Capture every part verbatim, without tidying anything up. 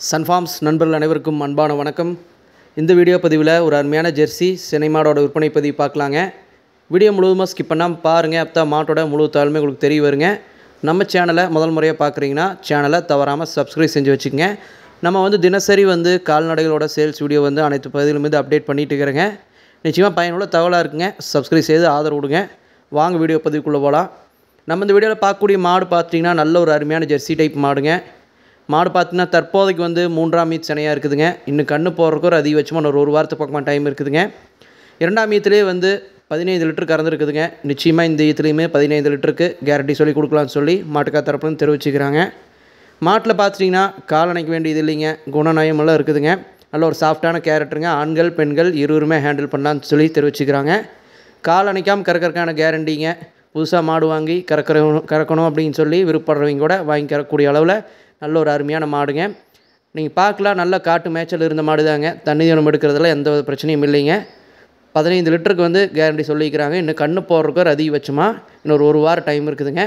Sun Farms நண்பர்கள் அனைவருக்கும் அன்பான வணக்கம். இந்த வீடியோ பதிவில் ஒரு அருமையான ஜெர்சி சென்னை மாடோட விற்பனை பதிவு பார்க்கலாங்க. வீடியோ முழுவதுமாக ஸ்கிப் பண்ணாமல் பாருங்கள். அப்போ மாட்டோட முழு தாழ்மை உங்களுக்கு தெரிய வருங்க. நம்ம சேனலை முதல் முறையாக பார்க்குறீங்கன்னா சேனலை தவறாமல் சப்ஸ்கிரைப் செஞ்சு வச்சுக்கோங்க. நம்ம வந்து தினசரி வந்து கால்நடைகளோட சேல்ஸ் வீடியோ வந்து அனைத்து பகுதியிலும் வந்து அப்டேட் பண்ணிட்டு இருக்கிறேங்க. நிச்சயமாக பயனுள்ள தகவலாக இருக்குங்க. சப்ஸ்கிரைப் செய்து ஆதரவு கொடுங்க. வாங்க வீடியோ பதிவுக்குள்ளே போகலாம். நம்ம இந்த வீடியோவில் பார்க்கக்கூடிய மாடு பார்த்திங்கன்னா நல்ல ஒரு அருமையான ஜெர்சி டைப் மாடுங்க. மாடு பார்த்திங்கன்னா தற்போதைக்கு வந்து மூன்றாம் மீத் சனையாக இருக்குதுங்க. இன்னும் கண்ணு போடுறதுக்கு ஒரு அதிகபட்சமாக ஒரு ஒரு வாரத்துக்கு பக்கமாக டைம் இருக்குதுங்க. இரண்டாம் ஈத்துலேயே வந்து பதினைந்து லிட்டர் கறந்துருக்குதுங்க. நிச்சயமாக இந்த ஈத்துலேயுமே பதினைந்து லிட்டருக்கு கேரண்டி சொல்லி கொடுக்கலான்னு சொல்லி மாட்டுக்கார தரப்புலேருந்து தெரிவிச்சுக்கிறாங்க. மாட்டில் பார்த்துட்டிங்கன்னா கால் அணைக்க வேண்டியது இல்லைங்க. குணநயமெல்லாம் இருக்குதுங்க. நல்ல ஒரு சாஃப்டான கேரக்டருங்க. ஆண்கள் பெண்கள் இருவருமே ஹேண்டில் பண்ணலான்னு சொல்லி தெரிவிச்சுக்கிறாங்க. கால் அணைக்காமல் கறக்கறக்கான கேரண்டிங்க. புதுசாக மாடு வாங்கி கறக்கணும் கறக்கணும் அப்படின்னு சொல்லி விருப்பப்படுறவங்க கூட வாங்கி கறக்கக்கூடிய அளவில் நல்ல ஒரு அருமையான மாடுங்க. நீங்கள் பார்க்கலாம், நல்ல காட்டு மேய்ச்சல் இருந்த மாடு தாங்க. தண்ணி தீவனம் எடுக்கிறதுல எந்த பிரச்சனையும் இல்லைங்க. பதினைந்து லிட்டருக்கு வந்து கேரண்டி சொல்லிக்கிறாங்க. இன்னும் கண்ணு போடுறதுக்கு ஒரு அதிகபட்சமாக இன்னொரு ஒரு வாரம் டைம் இருக்குதுங்க.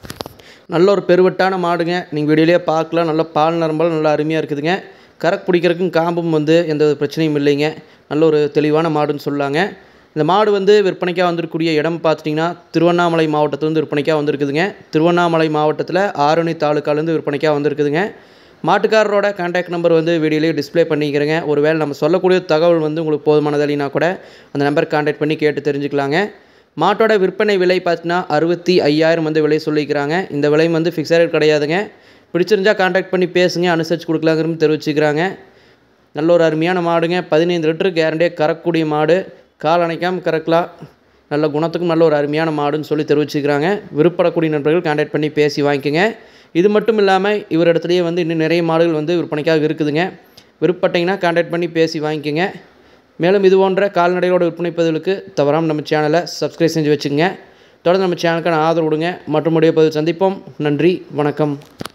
நல்ல ஒரு பெருவட்டான மாடுங்க. நீங்கள் வீடியோலேயே பார்க்கலாம். நல்ல பால் நரம்பல் நல்லா அருமையாக இருக்குதுங்க. கறக்கு பிடிக்கிறதுக்கும் காம்பும் வந்து எந்த பிரச்சனையும் இல்லைங்க. நல்ல ஒரு தெளிவான மாடுன்னு சொல்லாங்க. இந்த மாடு வந்து விற்பனைக்காக வந்திருக்கக்கூடிய இடம் பார்த்துட்டிங்கன்னா திருவண்ணாமலை மாவட்டத்துலேருந்து விற்பனைக்காக வந்திருக்குதுங்க. திருவண்ணாமலை மாவட்டத்தில் ஆரணி தாலுக்காலேருந்து விற்பனைக்காக வந்திருக்குதுங்க. மாட்டுக்காரரோட கான்டாக்ட் நம்பர் வந்து வீடியோலேயே டிஸ்பிளே பண்ணிக்கிறேங்க. ஒரு வேளை நம்ம சொல்லக்கூடிய தகவல் வந்து உங்களுக்கு போதுமானது இல்லைனா கூட அந்த நம்பருக்கு கான்டாக்ட் பண்ணி கேட்டு தெரிஞ்சுக்கலாங்க. மாட்டோட விற்பனை விலை பார்த்தீங்கன்னா அறுபத்தி ஐயாயிரம் வந்து விலை சொல்லிக்கிறாங்க. இந்த விலையும் வந்து ஃபிக்ஸட் ரேட் கிடையாதுங்க. பிடிச்சிருந்தால் கான்டாக்ட் பண்ணி பேசுங்க, அனுசரித்து கொடுக்கலாங்கிறது தெரிவிச்சுக்கிறாங்க. நல்ல ஒரு அருமையான மாடுங்க. பதினைந்து லிட்டரு கேரண்டியாக கறக்கக்கூடிய மாடு. கால் அணைக்காமல் கறக்கலாம். நல்ல குணத்துக்கும் நல்ல ஒரு அருமையான மாடுன்னு சொல்லி தெரிவிச்சுக்கிறாங்க. விருப்பப்படக்கூடிய நண்பர்கள் கான்டாக்ட் பண்ணி பேசி வாங்கிக்கோங்க. இது மட்டும் இல்லாமல் இவர் இடத்துலையே வந்து இன்னும் நிறைய மாடுகள் வந்து விற்பனைக்காக இருக்குதுங்க. விருப்பப்பட்டிங்கன்னா கான்டாக்ட் பண்ணி பேசி வாங்கிக்கோங்க. மேலும் இது போன்ற கால்நடைகளோட விற்பனை பதிவுகளுக்கு தவறாமல் நம்ம சேனலை சப்ஸ்கிரைப் செஞ்சு வச்சுக்கோங்க. தொடர்ந்து நம்ம சேனலுக்கான ஆதரவு கொடுங்க. மற்றும் உடைய பதிவு சந்திப்போம். நன்றி, வணக்கம்.